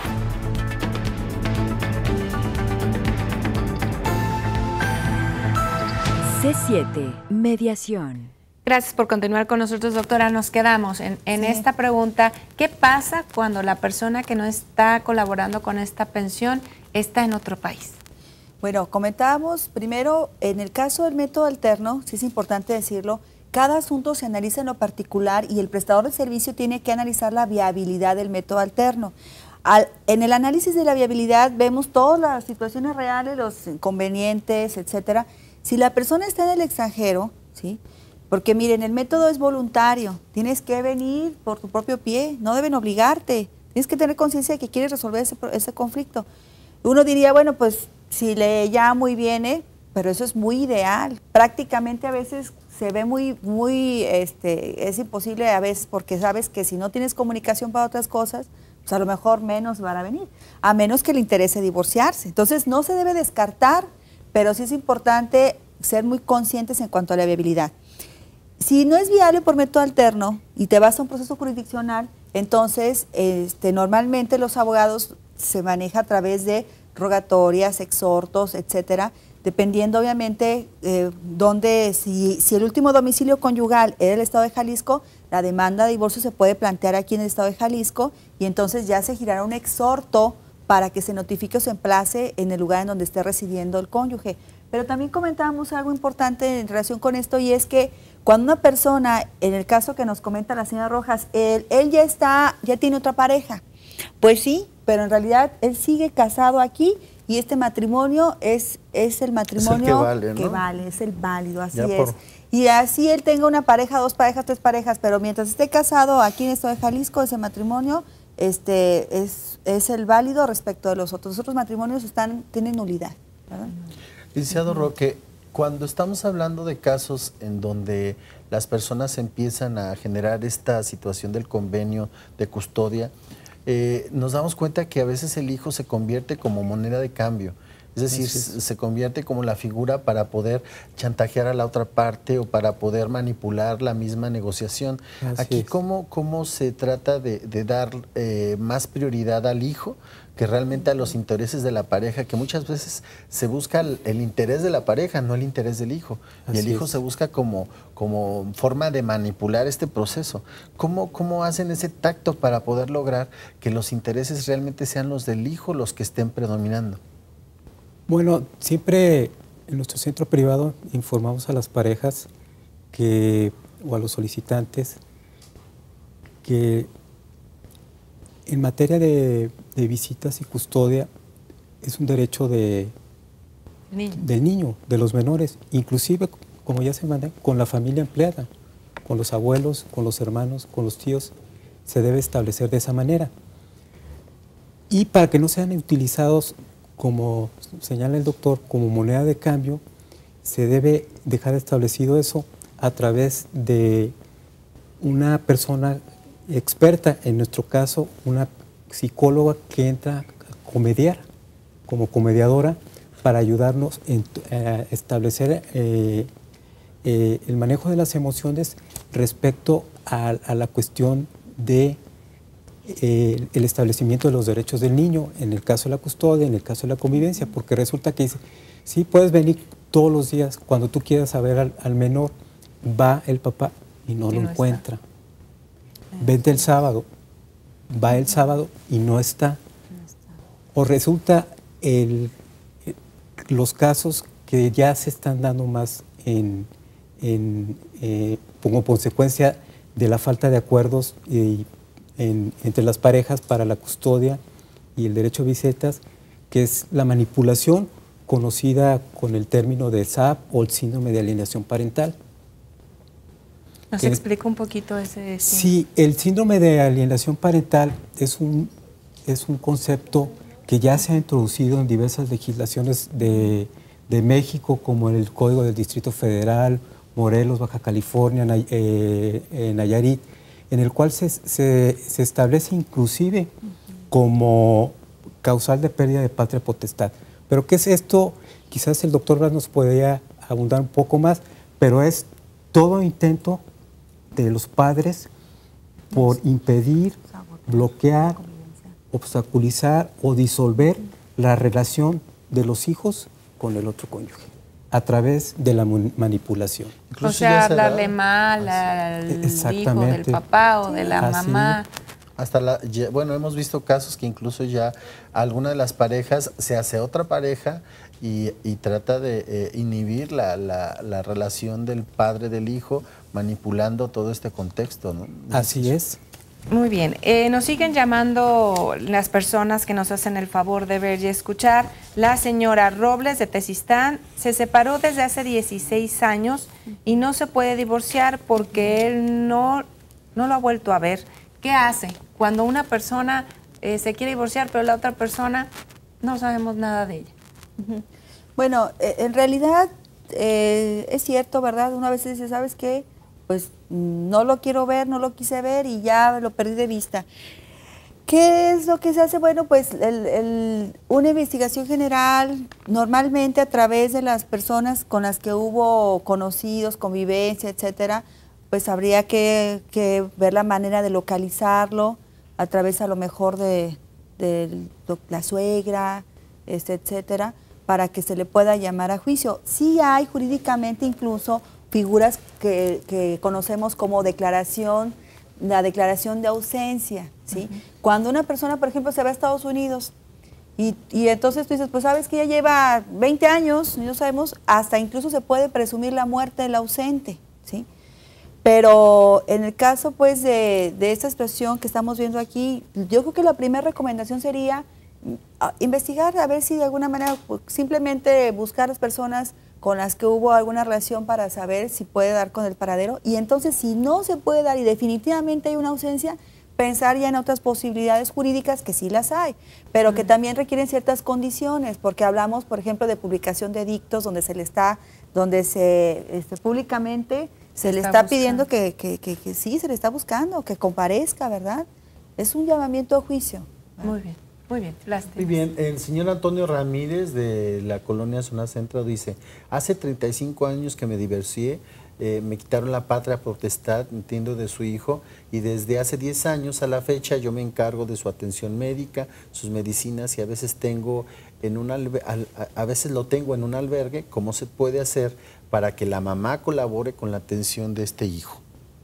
C siete Mediación. Gracias por continuar con nosotros, doctora. Nos quedamos en, en sí. esta pregunta. ¿Qué pasa cuando la persona que no está colaborando con esta pensión está en otro país? Bueno, comentábamos primero, en el caso del método alterno, sí es importante decirlo, cada asunto se analiza en lo particular y el prestador de servicio tiene que analizar la viabilidad del método alterno. Al, en el análisis de la viabilidad vemos todas las situaciones reales, los inconvenientes, etcétera. Si la persona está en el extranjero, ¿sí? Porque miren, el método es voluntario, tienes que venir por tu propio pie, no deben obligarte, tienes que tener conciencia de que quieres resolver ese, ese conflicto. Uno diría, bueno, pues si le llamo y viene, pero eso es muy ideal, prácticamente a veces se ve muy, muy, este, es imposible a veces porque sabes que si no tienes comunicación para otras cosas, pues a lo mejor menos van a venir, a menos que le interese divorciarse. Entonces no se debe descartar, pero sí es importante ser muy conscientes en cuanto a la viabilidad. Si no es viable por método alterno y te vas a un proceso jurisdiccional, entonces este, normalmente los abogados se maneja a través de rogatorias, exhortos, etcétera, dependiendo obviamente eh, donde, si, si el último domicilio conyugal era el Estado de Jalisco, la demanda de divorcio se puede plantear aquí en el Estado de Jalisco y entonces ya se girará un exhorto para que se notifique o se emplace en el lugar en donde esté residiendo el cónyuge. Pero también comentábamos algo importante en relación con esto y es que cuando una persona, en el caso que nos comenta la señora Rojas, él, él ya está, ya tiene otra pareja, pues sí, pero en realidad él sigue casado aquí y este matrimonio es, es el matrimonio es el que vale, ¿no? que vale, es el válido, así ya es. Por... Y así él tenga una pareja, dos parejas, tres parejas, pero mientras esté casado aquí en el Estado de Jalisco, ese matrimonio este, es, es el válido respecto de los otros. Los otros matrimonios están, tienen nulidad, ¿verdad? Licenciado Roque, cuando estamos hablando de casos en donde las personas empiezan a generar esta situación del convenio de custodia, eh, nos damos cuenta que a veces el hijo se convierte como moneda de cambio. Es decir, sí. se convierte como la figura para poder chantajear a la otra parte o para poder manipular la misma negociación. Así Aquí, ¿cómo, ¿cómo se trata de, de dar eh, más prioridad al hijo que realmente a los intereses de la pareja? Que muchas veces se busca el, el interés de la pareja, no el interés del hijo. Así y el hijo es. se busca como, como forma de manipular este proceso. ¿Cómo, ¿Cómo hacen ese tacto para poder lograr que los intereses realmente sean los del hijo los que estén predominando? Bueno, siempre en nuestro centro privado informamos a las parejas que, o a los solicitantes que en materia de, de visitas y custodia es un derecho de, niño. del niño, de los menores, inclusive, como ya se manda, con la familia empleada, con los abuelos, con los hermanos, con los tíos, se debe establecer de esa manera. Y para que no sean utilizados, como señala el doctor, como moneda de cambio, se debe dejar establecido eso a través de una persona experta, en nuestro caso, una psicóloga que entra a comediar, como comediadora, para ayudarnos a establecer eh, eh, el manejo de las emociones respecto a, a la cuestión de Eh, el establecimiento de los derechos del niño, en el caso de la custodia, en el caso de la convivencia, porque resulta que dice, sí, puedes venir todos los días, cuando tú quieras saber al, al menor, va el papá y no y lo no encuentra. Está. Vente el sábado, va el sábado y no está. No está. O resulta el, los casos que ya se están dando más en, en, eh, como consecuencia de la falta de acuerdos eh, en, entre las parejas para la custodia y el derecho a visitas, que es la manipulación conocida con el término de S A P o el síndrome de alienación parental. ¿Nos que, explica un poquito ese síndrome? Sí, el síndrome de alienación parental es un, es un concepto que ya se ha introducido en diversas legislaciones de, de México, como en el Código del Distrito Federal, Morelos, Baja California, Nay, eh, eh, Nayarit, en el cual se, se, se establece inclusive como causal de pérdida de patria potestad. ¿Pero qué es esto? Quizás el doctor Blas nos podría abundar un poco más, pero es todo intento de los padres por impedir, bloquear, obstaculizar o disolver la relación de los hijos con el otro cónyuge a través de la manipulación. Incluso o sea, hablarle mal al hijo del papá o de la Así. mamá. Hasta la, bueno, hemos visto casos que incluso ya alguna de las parejas se hace otra pareja y, y trata de eh, inhibir la, la, la relación del padre del hijo, manipulando todo este contexto, ¿no? Así es. Muy bien. Eh, nos siguen llamando las personas que nos hacen el favor de ver y escuchar. La señora Robles de Tezistán se separó desde hace dieciséis años y no se puede divorciar porque él no, no lo ha vuelto a ver. ¿Qué hace cuando una persona eh, se quiere divorciar, pero la otra persona no sabemos nada de ella? Uh-huh. Bueno, eh, en realidad eh, es cierto, ¿verdad? Una vez dice, ¿sabes qué? Pues no lo quiero ver, no lo quise ver y ya lo perdí de vista. ¿Qué es lo que se hace? Bueno, pues el, el, una investigación general, normalmente a través de las personas con las que hubo conocidos, convivencia, etcétera, pues habría que, que ver la manera de localizarlo a través a lo mejor de, de la suegra, este, etcétera, para que se le pueda llamar a juicio. Sí hay jurídicamente incluso figuras que, que conocemos como declaración, la declaración de ausencia, ¿sí? Uh-huh. Cuando una persona, por ejemplo, se va a Estados Unidos y, y entonces tú dices, pues sabes que ya lleva veinte años, no sabemos, hasta incluso se puede presumir la muerte del ausente, ¿sí? Pero en el caso pues de, de esta situación que estamos viendo aquí, yo creo que la primera recomendación sería uh, investigar, a ver si de alguna manera pues, simplemente buscar a las personas con las que hubo alguna relación para saber si puede dar con el paradero, y entonces si no se puede dar y definitivamente hay una ausencia, pensar ya en otras posibilidades jurídicas que sí las hay, pero que también requieren ciertas condiciones, porque hablamos, por ejemplo, de publicación de edictos donde se le está, donde se este, públicamente se le está pidiendo que, que, que, que sí, se le está buscando, que comparezca, ¿verdad? Es un llamamiento a juicio. ¿verdad? Muy bien. Muy bien, lástima. Muy bien, el señor Antonio Ramírez de la colonia Zona Centro dice, hace treinta y cinco años que me divorcié, eh, me quitaron la patria potestad, entiendo, de su hijo, y desde hace diez años a la fecha yo me encargo de su atención médica, sus medicinas, y a veces tengo en un albe a, a veces lo tengo en un albergue. ¿Cómo se puede hacer para que la mamá colabore con la atención de este hijo?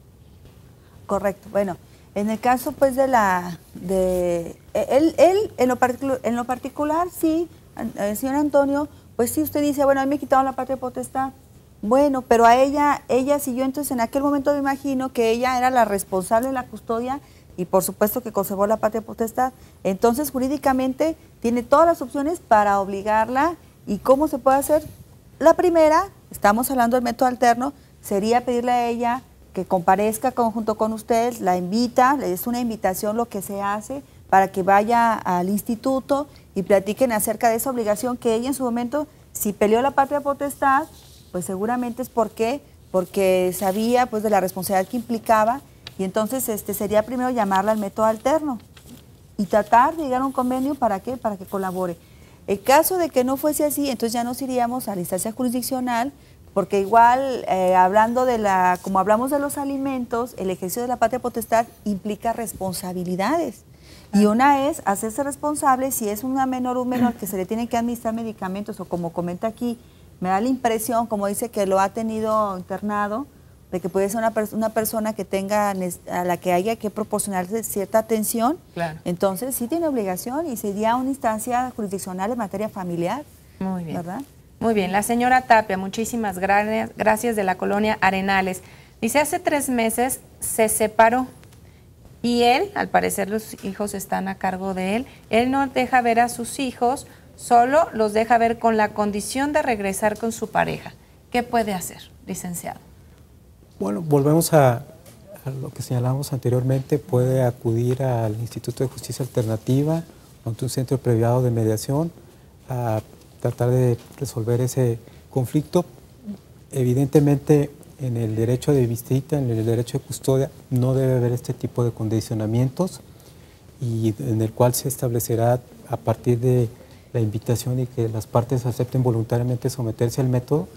Correcto, bueno. En el caso, pues, de la... de Él, él en, lo en lo particular, sí, el señor Antonio, pues sí, usted dice, bueno, a mí me quitaron la patria potestad. Bueno, pero a ella, ella siguió, entonces en aquel momento me imagino que ella era la responsable de la custodia y por supuesto que conservó la patria potestad. Entonces, jurídicamente, tiene todas las opciones para obligarla. ¿Y cómo se puede hacer? La primera, estamos hablando del método alterno, sería pedirle a ella que comparezca junto con usted, la invita, es una invitación lo que se hace para que vaya al instituto y platiquen acerca de esa obligación que ella en su momento, si peleó la patria potestad, pues seguramente es porque, porque sabía pues de la responsabilidad que implicaba, y entonces este sería primero llamarla al método alterno y tratar de llegar a un convenio. ¿Para qué? Para que colabore. En caso de que no fuese así, entonces ya nos iríamos a la instancia jurisdiccional, porque igual, eh, hablando de la, como hablamos de los alimentos, el ejercicio de la patria potestad implica responsabilidades. Y una es hacerse responsable si es una menor o un menor que se le tiene que administrar medicamentos, o como comenta aquí, me da la impresión, como dice que lo ha tenido internado, de que puede ser una, pers una persona que tenga, a la que haya que proporcionarle cierta atención, claro. Entonces sí tiene obligación y sería una instancia jurisdiccional en materia familiar. Muy bien. ¿Verdad? Muy bien. La señora Tapia, muchísimas gracias, gracias de la colonia Arenales. Dice, hace tres meses se separó y él, al parecer los hijos están a cargo de él, él no deja ver a sus hijos, solo los deja ver con la condición de regresar con su pareja. ¿Qué puede hacer, licenciado? Bueno, volvemos a, a lo que señalamos anteriormente, puede acudir al Instituto de Justicia Alternativa, ante un centro privado de mediación, a tratar de resolver ese conflicto. Evidentemente, en el derecho de visita, en el derecho de custodia, no debe haber este tipo de condicionamientos y en el cual se establecerá a partir de la invitación y que las partes acepten voluntariamente someterse al método,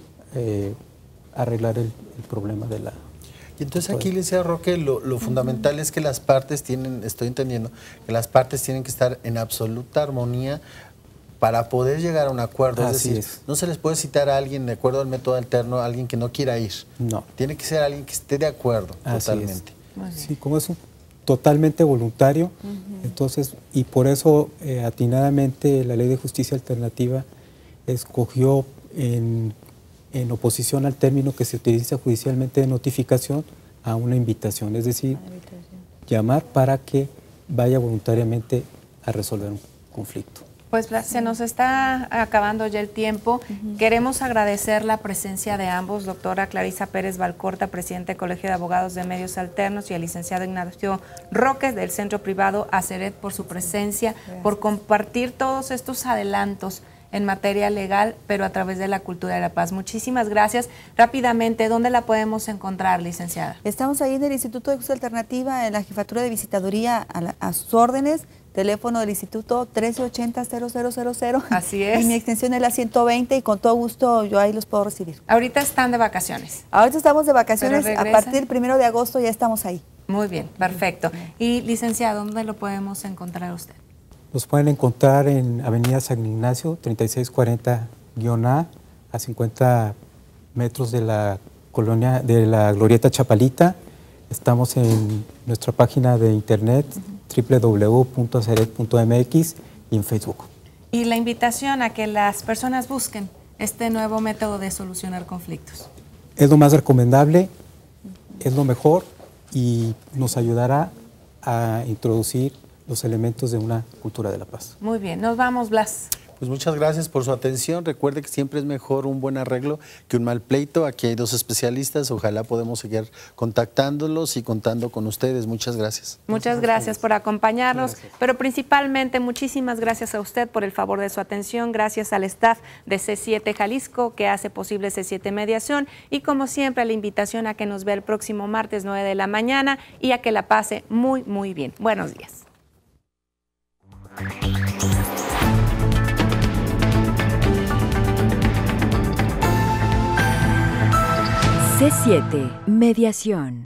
eh, arreglar el, el problema de la... Y entonces aquí le decía Roque, lo, lo fundamental es que las partes tienen, estoy entendiendo, que las partes tienen que estar en absoluta armonía para poder llegar a un acuerdo. Así es decir, es. No se les puede citar a alguien de acuerdo al método alterno, a alguien que no quiera ir. No. Tiene que ser alguien que esté de acuerdo. Así totalmente. Es. Sí, como es un totalmente voluntario, uh-huh. Entonces, y por eso eh, atinadamente la Ley de Justicia Alternativa escogió en, en oposición al término que se utiliza judicialmente de notificación a una invitación, es decir, llamar para que vaya voluntariamente a resolver un conflicto. Pues se nos está acabando ya el tiempo. Uh-huh. Queremos agradecer la presencia de ambos, doctora Clarisa Pérez Valcorta, presidenta del Colegio de Abogados de Medios Alternos, y al licenciado Ignacio Roque del Centro Privado Aceret por su presencia, gracias. Por compartir todos estos adelantos en materia legal, pero a través de la cultura de la paz. Muchísimas gracias. Rápidamente, ¿dónde la podemos encontrar, licenciada? Estamos ahí en el Instituto de Justicia Alternativa, en la Jefatura de Visitaduría, a, la, a sus órdenes. Teléfono del Instituto trece ochenta cero cero cero cero. Así es. Y mi extensión es la ciento veinte y con todo gusto yo ahí los puedo recibir. Ahorita están de vacaciones. Ahorita estamos de vacaciones, a partir del primero de agosto ya estamos ahí. Muy bien, perfecto. Y licenciado, ¿dónde lo podemos encontrar a usted? Nos pueden encontrar en Avenida San Ignacio, treinta y seis cuarenta A, a cincuenta metros de la colonia, de la Glorieta Chapalita. Estamos en nuestra página de internet, uh-huh. doble u doble u doble u punto aceret punto m x, y en Facebook. Y la invitación a que las personas busquen este nuevo método de solucionar conflictos. Es lo más recomendable, es lo mejor y nos ayudará a introducir los elementos de una cultura de la paz. Muy bien, nos vamos, Blas. Pues muchas gracias por su atención. Recuerde que siempre es mejor un buen arreglo que un mal pleito. Aquí hay dos especialistas. Ojalá podamos seguir contactándolos y contando con ustedes. Muchas gracias. Muchas gracias por acompañarnos, gracias. Pero principalmente muchísimas gracias a usted por el favor de su atención. Gracias al staff de C siete Jalisco que hace posible C siete Mediación. Y como siempre, la invitación a que nos vea el próximo martes nueve de la mañana y a que la pase muy, muy bien. Buenos días. C siete Mediación.